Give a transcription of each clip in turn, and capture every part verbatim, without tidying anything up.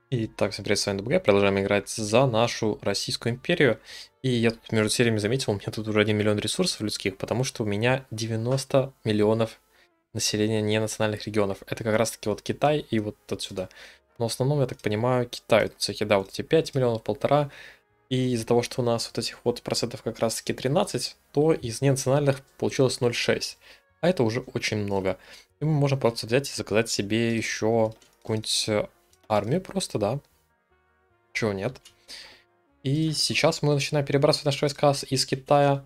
Итак, всем привет, с вами ДБГ. Продолжаем играть за нашу Российскую империю. И я тут между сериями заметил, у меня тут уже один миллион ресурсов людских, потому что у меня девяносто миллионов населения ненациональных регионов. Это как раз таки вот Китай и вот отсюда. Но в основном, я так понимаю, Китай. Тут всякие, да, вот эти пять миллионов, полтора. И из-за того, что у нас вот этих вот процентов как раз таки тринадцать, то из ненациональных получилось ноль целых шесть десятых. А это уже очень много. И мы можем просто взять и заказать себе еще какую-нибудь э, армию просто, да. Чего нет. И сейчас мы начинаем перебрасывать наши войска с- из Китая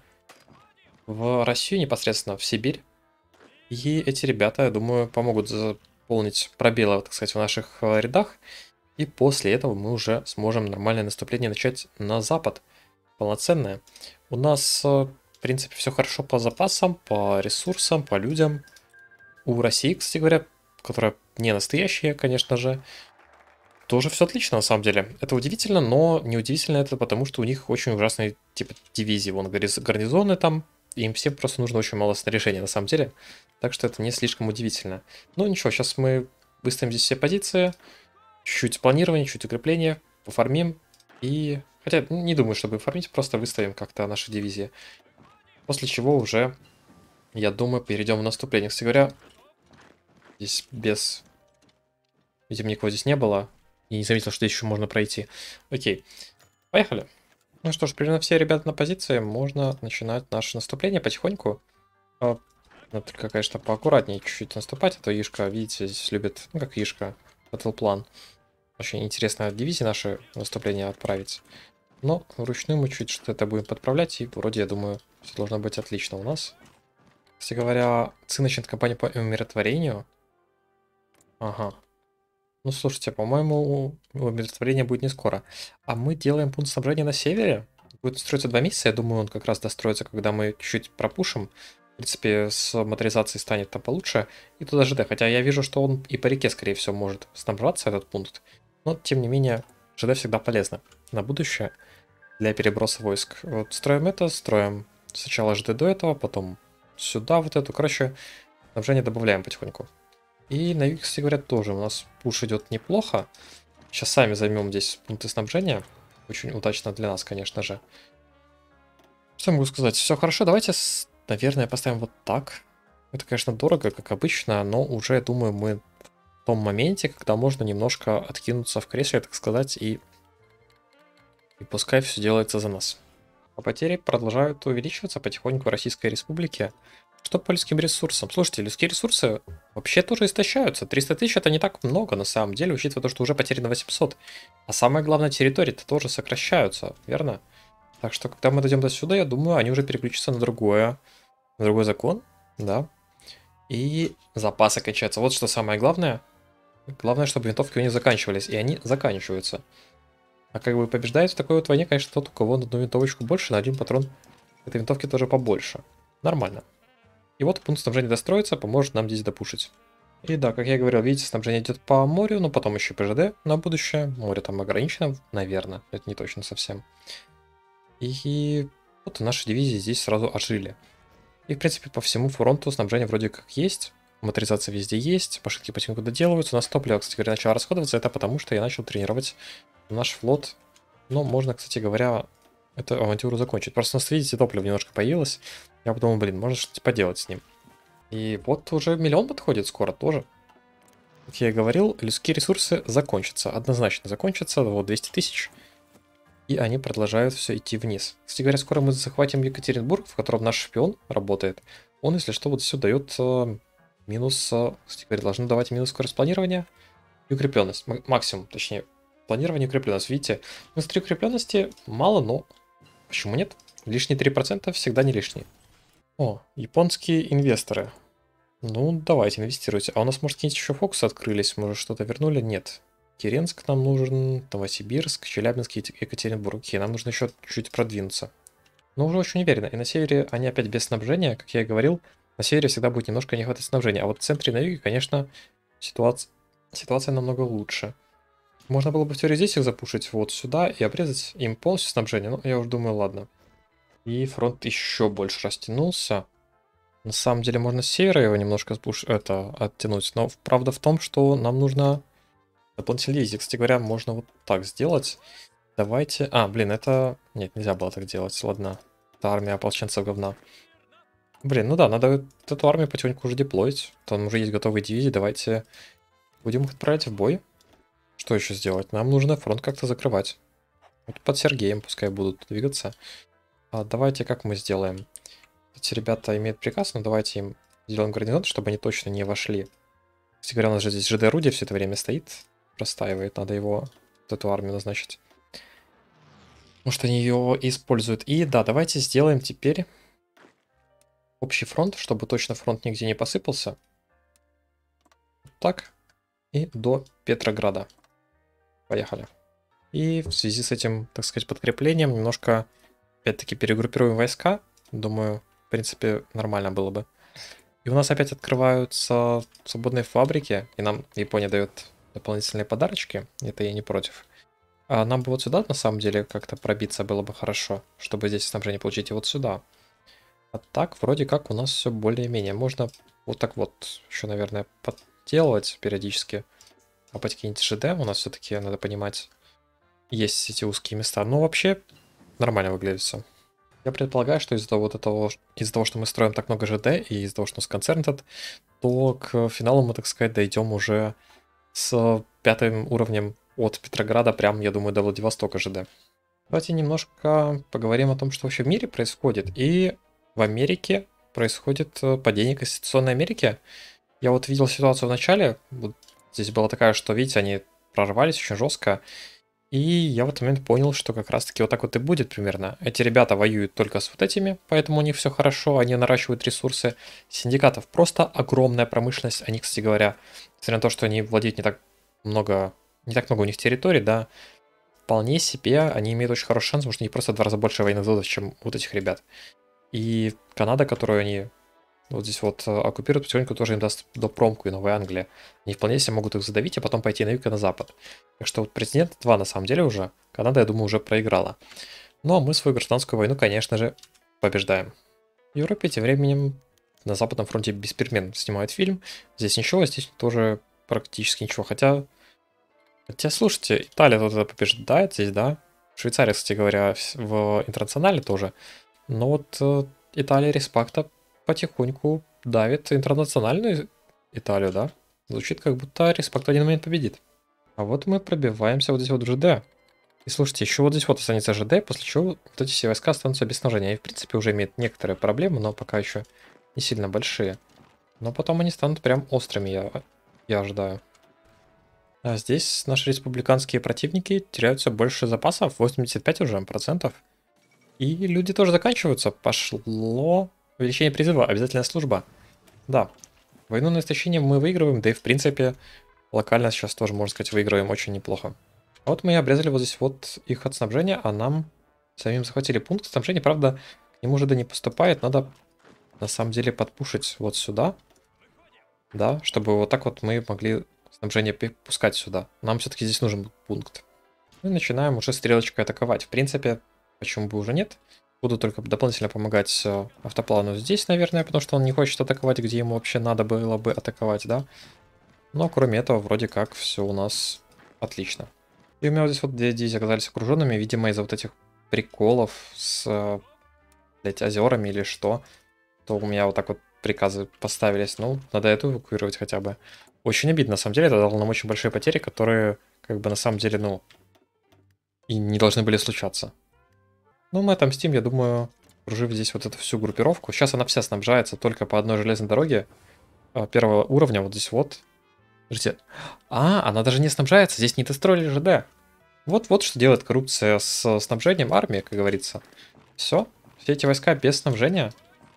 в Россию непосредственно, в Сибирь. И эти ребята, я думаю, помогут заполнить пробелы, так сказать, в наших э, рядах. И после этого мы уже сможем нормальное наступление начать на запад. Полноценное. У нас, э, в принципе, все хорошо по запасам, по ресурсам, по людям. У России, кстати говоря, которая не настоящая, конечно же, тоже все отлично, на самом деле. Это удивительно, но неудивительно это потому, что у них очень ужасные типа дивизии. Вон гарниз- гарнизоны там, и им всем просто нужно очень мало снаряжения, на самом деле. Так что это не слишком удивительно. Ну ничего, сейчас мы выставим здесь все позиции, чуть-чуть планирования, чуть укрепления, пофармим. И... Хотя не думаю, чтобы фармить, просто выставим как-то наши дивизии. После чего уже, я думаю, перейдем в наступление. Кстати говоря, здесь без... Видимо, никого здесь не было. И не заметил, что здесь еще можно пройти. Окей, поехали. Ну что ж, примерно все ребята на позиции, можно начинать наше наступление потихоньку. А, Надо только, конечно, поаккуратнее чуть-чуть наступать, а то Ишка, видите, здесь любит, ну как Ишка, план. Очень интересно от дивизии наши наступления отправить. Но вручную мы чуть что-то будем подправлять, и вроде, я думаю, все должно быть отлично у нас. Кстати говоря, ЦИ начнет кампанию по умиротворению. Ага. Ну, слушайте, по-моему, умиротворение будет не скоро. А мы делаем пункт снабжения на севере. Будет строиться два месяца. Я думаю, он как раз достроится, когда мы чуть-чуть пропушим. В принципе, с моторизацией станет там получше. И туда ЖД. Хотя я вижу, что он и по реке, скорее всего, может снабжаться, этот пункт. Но, тем не менее, ЖД всегда полезно на будущее для переброса войск. Вот строим это, строим сначала ЖД до этого, потом сюда вот эту. Короче, снабжение добавляем потихоньку. И на юге, кстати говоря, тоже у нас пуш идет неплохо. Сейчас сами займем здесь пункты снабжения. Очень удачно для нас, конечно же. Что могу сказать? Все хорошо, давайте, с- наверное, поставим вот так. Это, конечно, дорого, как обычно, но уже, я думаю, мы в том моменте, когда можно немножко откинуться в кресле, так сказать, и, и пускай все делается за нас. А потери продолжают увеличиваться потихоньку в Российской Республике. Что по людским ресурсам? Слушайте, людские ресурсы вообще тоже истощаются. триста тысяч это не так много на самом деле, учитывая то, что уже потеряно восемьсот. А самое главное, территории-то тоже сокращаются, верно? Так что, когда мы дойдем до сюда, я думаю, они уже переключатся на другое, на другой закон, да. И запасы кончаются. Вот что самое главное. Главное, чтобы винтовки у них заканчивались, и они заканчиваются. А как бы побеждает в такой вот войне, конечно, тот, у кого на одну винтовочку больше, на один патрон этой винтовки тоже побольше. Нормально. И вот пункт снабжения достроится, поможет нам здесь допушить. И да, как я говорил, видите, снабжение идет по морю, но потом еще ПЖД на будущее. Море там ограничено, наверное, это не точно совсем. И вот наши дивизии здесь сразу ожили. И, в принципе, по всему фронту снабжение вроде как есть. Моторизация везде есть, пошивки потихоньку доделываются. У нас топливо, кстати говоря, начало расходоваться. Это потому, что я начал тренировать наш флот. Но можно, кстати говоря, эту авантюру закончить. Просто у нас, видите, топливо немножко появилось. Я подумал, блин, можно что-то поделать с ним. И вот уже миллион подходит скоро тоже. Как я и говорил, людские ресурсы закончатся. Однозначно закончатся. Вот двести тысяч. И они продолжают все идти вниз. Кстати говоря, скоро мы захватим Екатеринбург, в котором наш шпион работает. Он, если что, вот все дает э, минус... Э, кстати говоря, должны давать минус скорость планирования и укрепленность. М- максимум, точнее. Планирование и укрепленность. Видите, минус три укрепленности мало, но почему нет? Лишние три процента всегда не лишние. О, японские инвесторы. Ну, давайте, инвестируйте. А у нас, может, какие-нибудь еще фокусы открылись? Может, что-то вернули? Нет. Киренск нам нужен, Новосибирск, Челябинск, Ете- Екатеринбург. Окей, нам нужно еще чуть продвинуться. Но уже очень уверенно. И на севере они опять без снабжения, как я и говорил. На севере всегда будет немножко не хватать снабжения. А вот в центре и на юге, конечно, ситуация, ситуация намного лучше. Можно было бы в теории здесь их запушить вот сюда и обрезать им полностью снабжение. Но я уже думаю, ладно. И фронт еще больше растянулся. На самом деле можно с севера его немножко спуш... это, оттянуть, но правда в том, что нам нужно Дополнительные дивизии, кстати говоря, можно вот так сделать. Давайте... А, блин, это... Нет, нельзя было так делать, ладно. Это армия ополченцев говна. Блин, ну да, надо эту армию потихоньку уже деплоить. Там уже есть готовые дивизии, давайте будем их отправлять в бой. Что еще сделать? Нам нужно фронт как-то закрывать. Вот под Сергеем пускай будут двигаться. А давайте как мы сделаем? Эти ребята имеют приказ, но давайте им сделаем гарнизон, чтобы они точно не вошли. Кстати говоря, у нас же здесь ЖД-орудие все это время стоит, простаивает, надо его, вот эту армию назначить. Может, они ее используют. И да, давайте сделаем теперь общий фронт, чтобы точно фронт нигде не посыпался. Так. И до Петрограда. Поехали. И в связи с этим, так сказать, подкреплением немножко, опять-таки, перегруппируем войска. Думаю, в принципе, нормально было бы. И у нас опять открываются свободные фабрики, и нам Япония дает дополнительные подарочки. Это я не против. А нам бы вот сюда, на самом деле, как-то пробиться было бы хорошо, чтобы здесь снабжение получить, и вот сюда. А так, вроде как, у нас все более-менее. Можно вот так вот еще, наверное, подделывать периодически. А по какие-нибудь ЖД у нас все-таки, надо понимать, есть эти узкие места. Но вообще нормально выглядит все. Я предполагаю, что из-за вот этого, из-за того, что мы строим так много ЖД, и из-за того, что у нас концерн этот, то к финалу мы, так сказать, дойдем уже с пятым уровнем от Петрограда, прям, я думаю, до Владивостока ЖД. Давайте немножко поговорим о том, что вообще в мире происходит. И в Америке происходит падение Конституционной Америки. Я вот видел ситуацию в начале. Вот здесь была такая, что, видите, они прорвались очень жестко. И я в этот момент понял, что как раз-таки вот так вот и будет примерно. Эти ребята воюют только с вот этими, поэтому у них все хорошо, они наращивают ресурсы. Синдикатов просто огромная промышленность. Они, кстати говоря, несмотря на то, что они владеют не так много, не так много у них территорий, да, вполне себе они имеют очень хороший шанс, потому что у них просто в два раза больше военных заводов, чем вот этих ребят. И Канада, которую они вот здесь вот оккупируют, потихоньку тоже им даст допромку, и Новая Англия. Они вполне себе могут их задавить, а потом пойти на юг и на запад. Так что вот президент два на самом деле уже, Канада, я думаю, уже проиграла. Ну а мы свою гражданскую войну, конечно же, побеждаем. В Европе тем временем на Западном фронте без перемен снимают фильм. Здесь ничего, здесь тоже практически ничего. Хотя, хотя слушайте, Италия тут это побеждает здесь, да? Швейцария, кстати говоря, в интернационале тоже. Но вот э, Италия Респакта потихоньку давит интернациональную Италию, да? Звучит, как будто Респакт в один момент победит. А вот мы пробиваемся вот здесь вот в ЖД. И слушайте, еще вот здесь вот останется ЖД, после чего вот эти все войска останутся без снабжения. Они, в принципе, уже имеют некоторые проблемы, но пока еще не сильно большие. Но потом они станут прям острыми, я, я ожидаю. А здесь наши республиканские противники теряют все больше запасов, восемьдесят пять уже процентов. И люди тоже заканчиваются. Пошло увеличение призыва, обязательная служба. Да, войну на истощение мы выигрываем, да и в принципе локально сейчас тоже, можно сказать, выигрываем очень неплохо. А вот мы и обрезали вот здесь вот их от снабжения, а нам самим захватили пункт снабжения. Правда, к нему ЖД не поступает, надо на самом деле подпушить вот сюда. Да, чтобы вот так вот мы могли снабжение пускать сюда. Нам все-таки здесь нужен пункт. Мы начинаем уже стрелочкой атаковать. В принципе, почему бы уже нет? Буду только дополнительно помогать автоплану здесь, наверное, потому что он не хочет атаковать, где ему вообще надо было бы атаковать, да? Но кроме этого, вроде как, все у нас отлично. И у меня вот здесь вот две дивизии оказались окруженными, видимо, из-за вот этих приколов с, блядь, озерами или что. То у меня вот так вот приказы поставились. Ну, надо эту эвакуировать хотя бы. Очень обидно, на самом деле, это дало нам очень большие потери, которые, как бы, на самом деле, ну, и не должны были случаться. Ну, мы отомстим, я думаю, окружив здесь вот эту всю группировку. Сейчас она вся снабжается только по одной железной дороге первого уровня, вот здесь вот. Подождите. А, она даже не снабжается, здесь не достроили ЖД. Вот-вот что делает коррупция с снабжением армии, как говорится. Все, все эти войска без снабжения.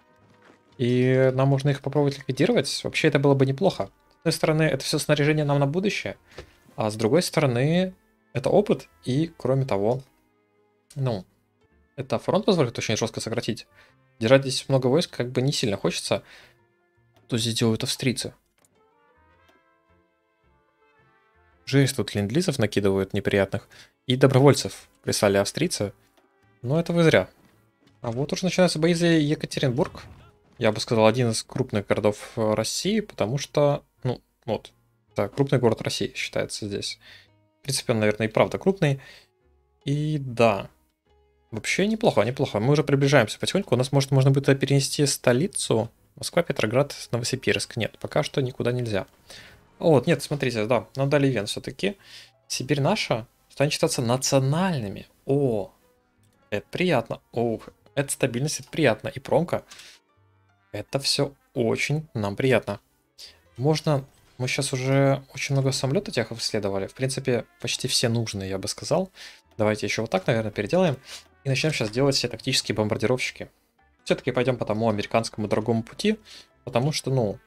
И нам можно их попробовать ликвидировать. Вообще это было бы неплохо. С одной стороны, это все снаряжение нам на будущее. А с другой стороны, это опыт. И, кроме того, ну, это фронт позволит очень жестко сократить. Держать здесь много войск как бы не сильно хочется. Что здесь делают австрийцы? Жесть, тут ленд-лизов накидывают неприятных. И добровольцев прислали австрийцы. Но это вы зря. А вот уже начинаются бои за Екатеринбург. Я бы сказал, один из крупных городов России, потому что, ну, вот, Это крупный город России считается здесь. В принципе, он, наверное, и правда крупный. И да, вообще неплохо, неплохо. Мы уже приближаемся потихоньку. У нас, может, можно будет перенести столицу. Москва, Петроград, Новосибирск. Нет, пока что никуда нельзя. Вот, нет, смотрите, да, нам дали ивент все-таки. Сибирь наша станет считаться национальными. О, это приятно. О, это стабильность, это приятно. И промка. Это все очень нам приятно. Можно... Мы сейчас уже очень много самолетов тех исследовали. В принципе, почти все нужные, я бы сказал. Давайте еще вот так, наверное, переделаем. И начнем сейчас делать все тактические бомбардировщики. Все-таки пойдем по тому американскому дорогому пути. Потому что, ну...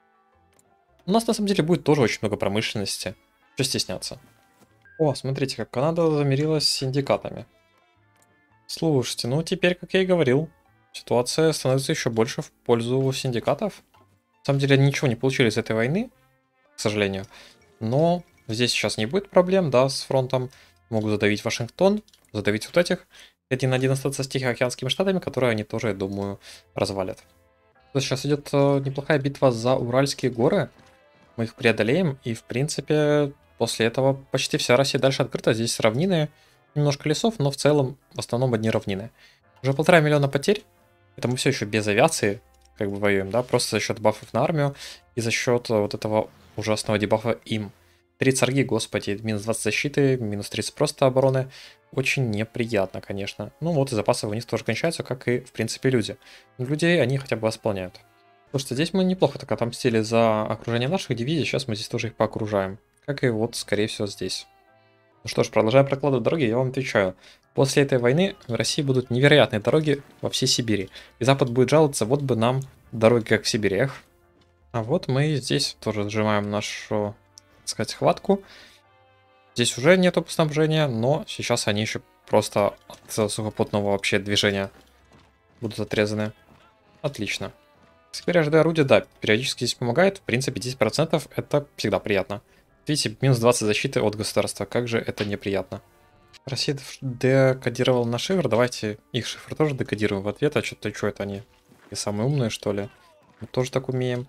У нас на самом деле будет тоже очень много промышленности. Что стесняться? О, смотрите, как Канада замирилась с синдикатами. Слушайте, ну теперь, как я и говорил, ситуация становится еще больше в пользу синдикатов. На самом деле, они ничего не получили из этой войны, к сожалению. Но здесь сейчас не будет проблем, да, с фронтом. Могут задавить Вашингтон, задавить вот этих. Один на один остаться с Тихоокеанскими штатами, которые они тоже, я думаю, развалят. Сейчас идет неплохая битва за Уральские горы. Мы их преодолеем, и, в принципе, после этого почти вся Россия дальше открыта. Здесь равнины, немножко лесов, но в целом в основном одни равнины. Уже полтора миллиона потерь. Это мы все еще без авиации, как бы воюем, да, просто за счет бафов на армию и за счет вот этого ужасного дебафа им. три царги, господи, минус двадцать защиты, минус тридцать просто обороны. Очень неприятно, конечно. Ну вот и запасы у них тоже кончаются, как и, в принципе, люди. Но людей они хотя бы восполняют. Слушайте, здесь мы неплохо так отомстили за окружение наших дивизий, сейчас мы здесь тоже их поокружаем. Как и вот, скорее всего, здесь. Ну что ж, продолжаем прокладывать дороги, я вам отвечаю. После этой войны в России будут невероятные дороги во всей Сибири. И Запад будет жаловаться, вот бы нам дороги как в Сибири. Эх. А вот мы здесь тоже сжимаем нашу, так сказать, хватку. Здесь уже нету снабжения, но сейчас они еще просто от сухопутного вообще движения будут отрезаны. Отлично. Теперь эй эйч ди-орудие, да, периодически здесь помогает. В принципе, десять процентов это всегда приятно. Видите, минус двадцать защиты от государства. Как же это неприятно. Россия декодировала на шифр. Давайте их шифр тоже декодируем в ответ. А что-то что это они? И самые умные, что ли? Мы тоже так умеем.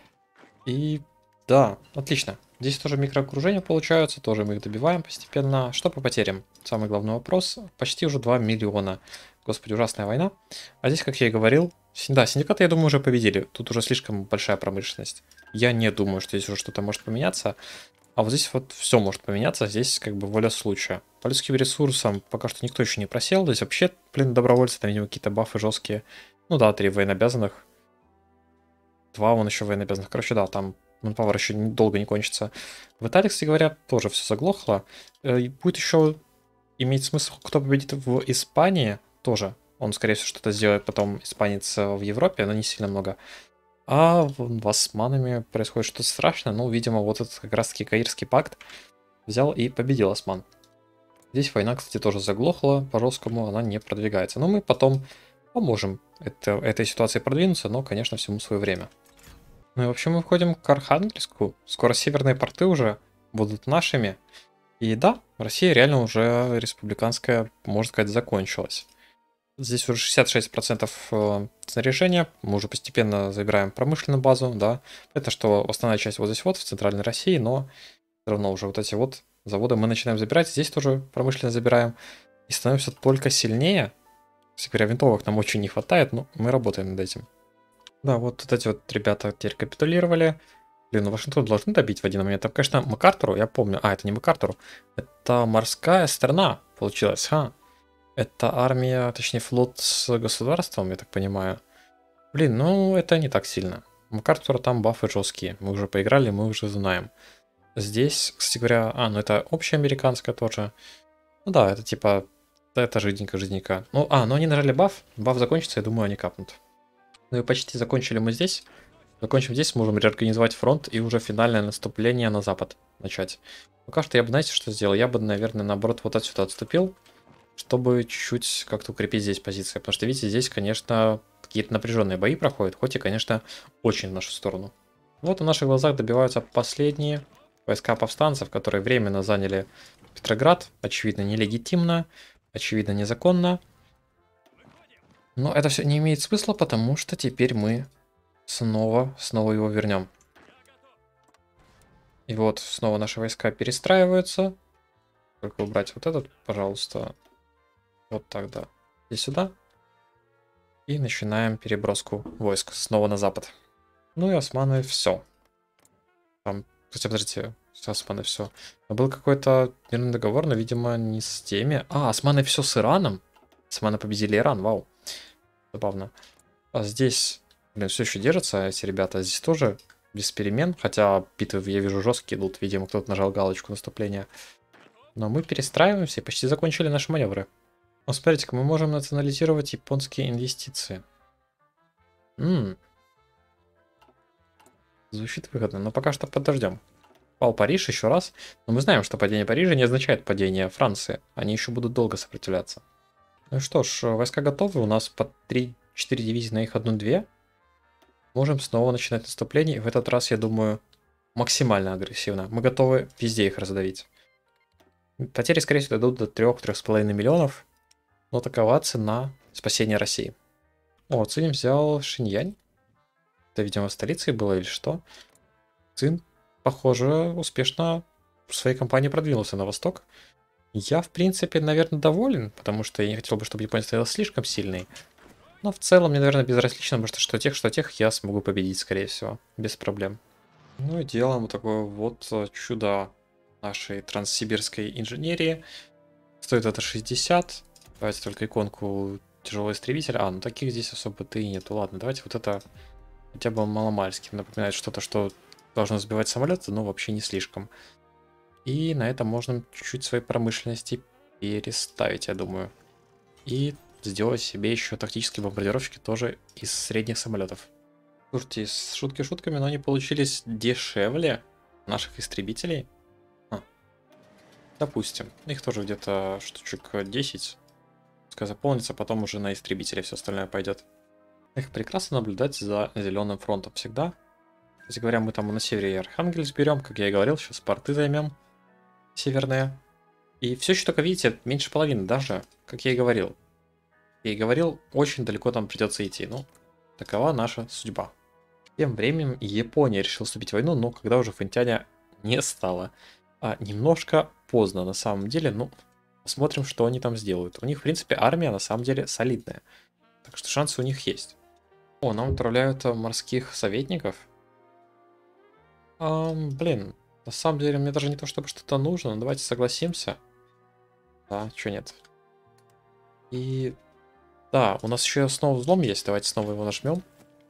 И да, отлично. Здесь тоже микроокружения получаются. Тоже мы их добиваем постепенно. Что по потерям? Самый главный вопрос. Почти уже два миллиона. Господи, ужасная война. А здесь, как я и говорил, да, синдикаты, я думаю, уже победили. Тут уже слишком большая промышленность. Я не думаю, что здесь уже что-то может поменяться. А вот здесь вот все может поменяться. Здесь как бы воля случая. По людским ресурсам пока что никто еще не просел. Здесь вообще, блин, добровольцы, там, видимо, какие-то бафы жесткие. Ну да, три военнообязанных. Два вон еще военнообязанных. Короче, да, там манпауэр еще долго не кончится. В Италии, кстати говоря, тоже все заглохло. И будет еще иметь смысл, кто победит в Испании тоже. Он, скорее всего, что-то сделает потом испанец в Европе, но не сильно много. А в османами происходит что-то страшное. Ну, видимо, вот этот как раз-таки Каирский пакт взял и победил осман. Здесь война, кстати, тоже заглохла по-жесткому, она не продвигается. Но мы потом поможем это, этой ситуации продвинуться, но, конечно, всему свое время. Ну и вообще мы входим к Архангельску. Скоро северные порты уже будут нашими. И да, Россия реально уже республиканская, можно сказать, закончилась. Здесь уже шестьдесят шесть процентов снаряжения. Мы уже постепенно забираем промышленную базу, да. Это что основная часть вот здесь вот, в центральной России, но все равно уже вот эти вот заводы мы начинаем забирать. Здесь тоже промышленно забираем. И становимся только сильнее. Кстати говоря, винтовок нам очень не хватает, но мы работаем над этим. Да, вот, вот эти вот ребята теперь капитулировали. Блин, ну Вашингтон должны добить в один момент. Там, конечно, МакАртуру, я помню. А, это не МакАртуру. Это морская страна получилась, ха. Это армия, точнее флот с государством, я так понимаю. Блин, ну это не так сильно. МакАртура там бафы жесткие. Мы уже поиграли, мы уже знаем. Здесь, кстати говоря, а, ну это общеамериканская тоже. Ну да, это типа, да, это жиденько-жиденько. Ну, а, ну они нажали баф. Баф закончится, я думаю, они капнут. Ну и почти закончили мы здесь. Закончим здесь, сможем реорганизовать фронт и уже финальное наступление на запад начать. Пока что я бы, знаете, что сделал? Я бы, наверное, наоборот, вот отсюда отступил, чтобы чуть-чуть как-то укрепить здесь позиции. Потому что, видите, здесь, конечно, какие-то напряженные бои проходят, хоть и, конечно, очень в нашу сторону. Вот в наших глазах добиваются последние войска повстанцев, которые временно заняли Петроград. Очевидно, нелегитимно, очевидно, незаконно. Но это все не имеет смысла, потому что теперь мы снова, снова его вернем. И вот снова наши войска перестраиваются. Только убрать вот этот, пожалуйста. Вот так, да. И сюда. И начинаем переброску войск снова на запад. Ну и османы все. Там, кстати, подождите, османы все. Был какой-то мирный договор, но, видимо, не с теми. А, османы все с Ираном. Османы победили Иран, вау. Забавно. А здесь, блин, все еще держатся эти ребята. Здесь тоже без перемен. Хотя битвы, я вижу, жесткие идут. Видимо, кто-то нажал галочку наступления. Но мы перестраиваемся и почти закончили наши маневры. Ну, смотрите-ка, мы можем национализировать японские инвестиции. Ммм. Звучит выгодно, но пока что подождем. Пал Париж еще раз. Но мы знаем, что падение Парижа не означает падение Франции. Они еще будут долго сопротивляться. Ну что ж, войска готовы. У нас по три-четыре дивизии на их одну-две. Можем снова начинать наступление. И в этот раз, я думаю, максимально агрессивно. Мы готовы везде их раздавить. Потери, скорее всего, дойдут до трёх-трёх с половиной миллионов. Но такова цена спасения России. О, Цинь взял Шиньянь. Это, видимо, столицей было или что? Цин, похоже, успешно в своей кампании продвинулся на восток. Я, в принципе, наверное, доволен, потому что я не хотел бы, чтобы Япония стояла слишком сильной. Но в целом мне, наверное, безразлично, потому что что тех, что тех я смогу победить, скорее всего, без проблем. Ну и делаем вот такое вот чудо нашей транссибирской инженерии. Стоит это шестьдесят. Давайте только иконку тяжелого истребителя. А, ну таких здесь особо-то и нету. Ладно, давайте вот это хотя бы маломальски. Напоминает что-то, что должно сбивать самолеты, но вообще не слишком. И на этом можно чуть-чуть своей промышленности переставить, я думаю. И сделать себе еще тактические бомбардировщики тоже из средних самолетов. Слушайте, шутки шутками, но они получились дешевле наших истребителей. А, допустим, их тоже где-то штучек десять. Пускай заполнится, потом уже на истребители все остальное пойдет. Их прекрасно наблюдать за зеленым фронтом всегда. Кстати говоря, мы там на севере и Архангельск берем, как я и говорил, сейчас порты займем. Северные. И все еще только, видите, меньше половины даже, как я и говорил. Я и говорил, очень далеко там придется идти. Ну, такова наша судьба. Тем временем Япония решила вступить в войну, но когда уже Фэнтяня не стало. А немножко поздно на самом деле, ну, посмотрим, что они там сделают. У них, в принципе, армия на самом деле солидная. Так что шансы у них есть. О, нам отправляют морских советников. А, блин, на самом деле мне даже не то чтобы что-то нужно, но давайте согласимся. Да, чё нет. И да, у нас еще снова взлом есть, давайте снова его нажмем.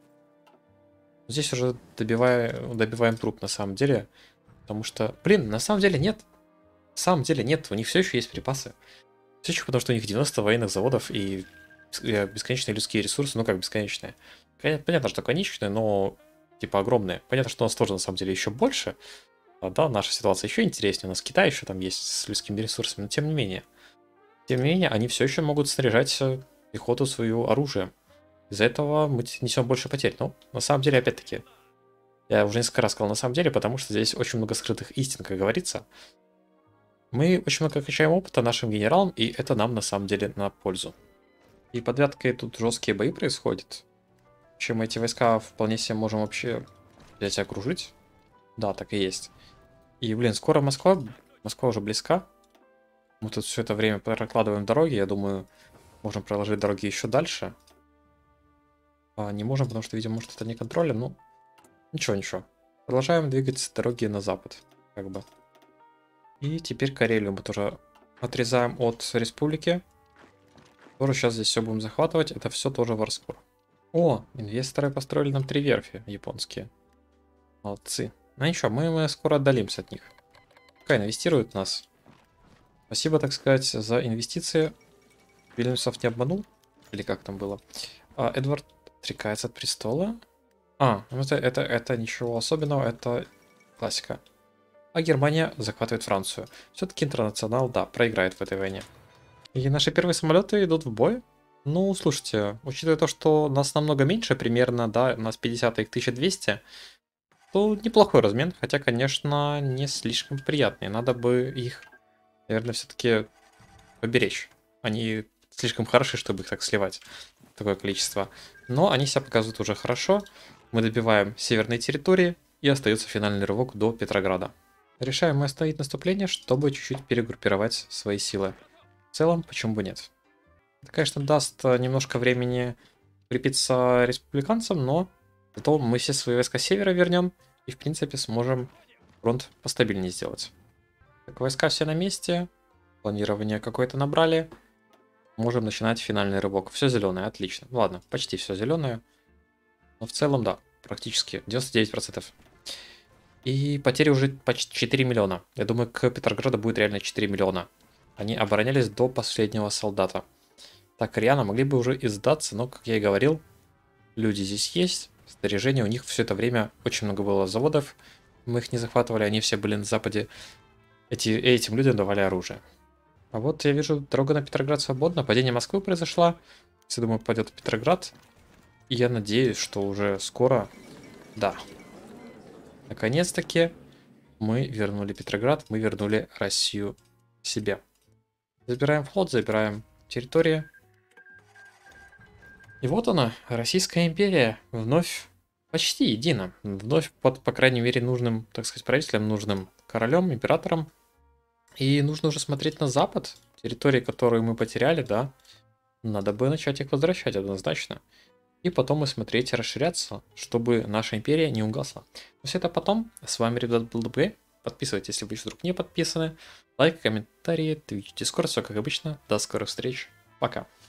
Здесь уже добиваем, добиваем труп на самом деле, потому что, блин, на самом деле нет. На самом деле нет, у них все еще есть припасы. Все еще потому, что у них девяносто военных заводов и бесконечные людские ресурсы, ну как бесконечные. Понятно, что конечные, но типа огромные. Понятно, что у нас тоже на самом деле еще больше. А, да, наша ситуация еще интереснее. У нас Китай еще там есть с людскими ресурсами, но тем не менее. Тем не менее, они все еще могут снаряжать пехоту свою оружием. Из-за этого мы несем больше потерь. Но на самом деле, опять-таки, я уже несколько раз сказал на самом деле, потому что здесь очень много скрытых истин, как говорится. Мы очень много качаем опыта нашим генералам, и это нам на самом деле на пользу. И под Вяткой тут жесткие бои происходят. Чем эти войска вполне себе можем вообще взять и окружить. Да, так и есть. И, блин, скоро Москва. Москва уже близка. Мы тут все это время прокладываем дороги. Я думаю, можем проложить дороги еще дальше. А не можем, потому что, видимо, может это не контролем. Ну, ничего, ничего. Продолжаем двигать дороги на запад. Как бы. И теперь Карелию мы тоже отрезаем от республики. Тоже сейчас здесь все будем захватывать. Это все тоже Варскор. О, инвесторы построили нам три верфи японские. Молодцы. Ну ничего, мы, мы скоро отдалимся от них. Пускай инвестируют в нас. Спасибо, так сказать, за инвестиции. Вильнюсов не обманул? Или как там было? А, Эдвард отрекается от престола. А, ну это, это, это ничего особенного, это классика. А Германия захватывает Францию. Все-таки интернационал, да, проиграет в этой войне. И наши первые самолеты идут в бой. Ну, слушайте, учитывая то, что нас намного меньше, примерно, да, у нас пятьдесят, их тысяча двести, то неплохой размен, хотя, конечно, не слишком приятный. Надо бы их, наверное, все-таки поберечь. Они слишком хороши, чтобы их так сливать, такое количество. Но они себя показывают уже хорошо. Мы добиваем северные территории, и остается финальный рывок до Петрограда. Решаем мы остановить наступление, чтобы чуть-чуть перегруппировать свои силы. В целом, почему бы нет? Это, конечно, даст немножко времени крепиться республиканцам, но зато мы все свои войска с севера вернем и, в принципе, сможем фронт постабильнее сделать. Так, войска все на месте, планирование какое-то набрали. Можем начинать финальный рывок. Все зеленое, отлично. Ладно, почти все зеленое. Но в целом, да, практически девяносто девять процентов. И потери уже почти четыре миллиона. Я думаю, к Петрограду будет реально четыре миллиона. Они оборонялись до последнего солдата. Так, Риана могли бы уже и сдаться, но, как я и говорил, люди здесь есть. Снаряжение у них все это время очень много было заводов. Мы их не захватывали, они все были на западе. Эти, этим людям давали оружие. А вот я вижу, дорога на Петроград свободна. Падение Москвы произошло. Я думаю, пойдет в Петроград. И я надеюсь, что уже скоро... Да. Наконец-таки мы вернули Петроград, мы вернули Россию себе. Забираем флот, забираем территории. И вот она, Российская империя, вновь почти едина. Вновь под, по крайней мере, нужным, так сказать, правителем, нужным королем, императором. И нужно уже смотреть на запад, территории, которые мы потеряли, да. Надо бы начать их возвращать однозначно. И потом и смотреть и расширяться, чтобы наша империя не угасла. Но все это потом. С вами, ребят, был ДБ. Подписывайтесь, если вы вдруг не подписаны. Лайк, комментарии, Twitch, Discord, все как обычно. До скорых встреч. Пока.